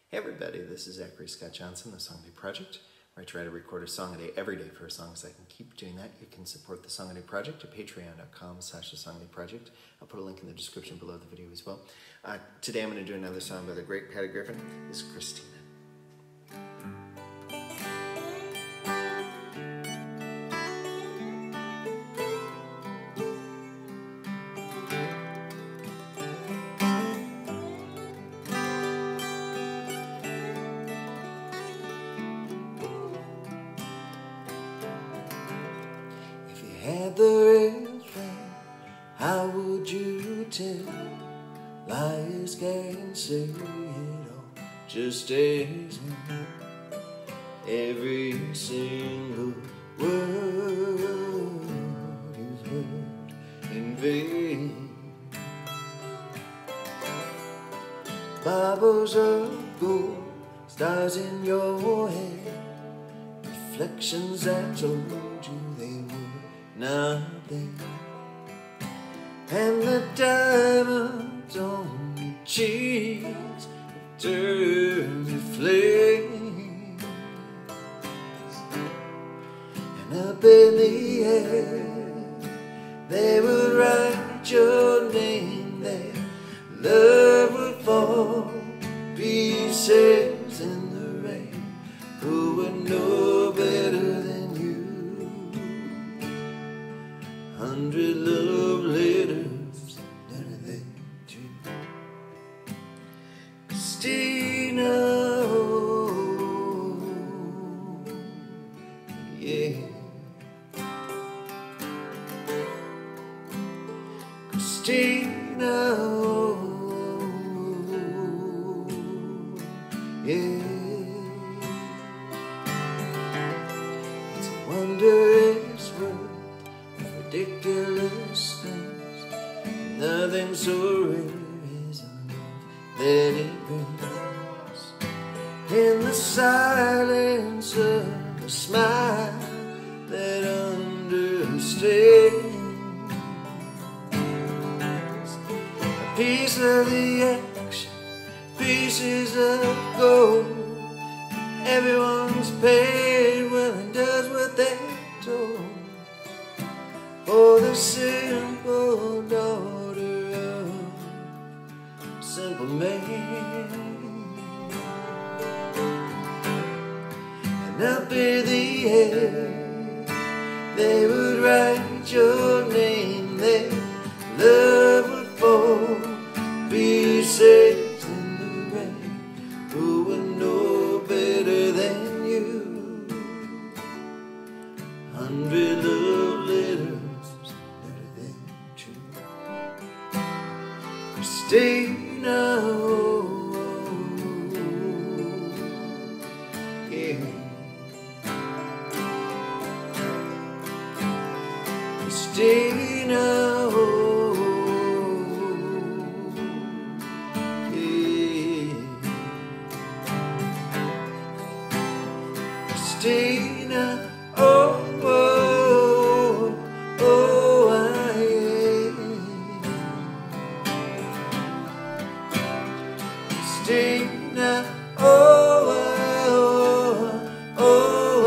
Hey everybody, this is Zachary Scot, The Song Day Project, where I try to record a song a day every day for as long as I can keep doing that. You can support The Song Day Project at patreon.com/thesongadayproject. I'll put a link in the description below the video as well. Today I'm going to do another song by the great Griffin. This is Christina. Had the rails ran, how would you tell? Liars can't say it all, just as in every single word is heard in vain. Baubles of gold, stars in your hair, reflections that told you they were not there, and the diamonds on your cheeks turned to flames, and up in the air they would write your name there. Love would fall pieces in the rain. Who would know better than you? 100 love letters, none of them true. Christina, oh, yeah. Christina, oh, yeah. It's a wondrous world, ridiculous things. Nothing so rare as a love that it brings. In the silence of a smile that understands. A piece of the action, pieces of gold. Everyone's paid well and does what they're told. For the simple daughter of a simple man. And up in the air they would write your name there. Love would fall pieces in the rain. Who would know better than you? 100 love letters, none of them true. Christina, oh, yeah. Christina, oh, yeah. Christina, oh, Christina, oh, oh, oh,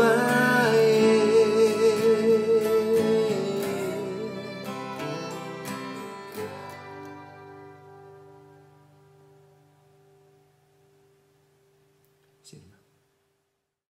See you tomorrow.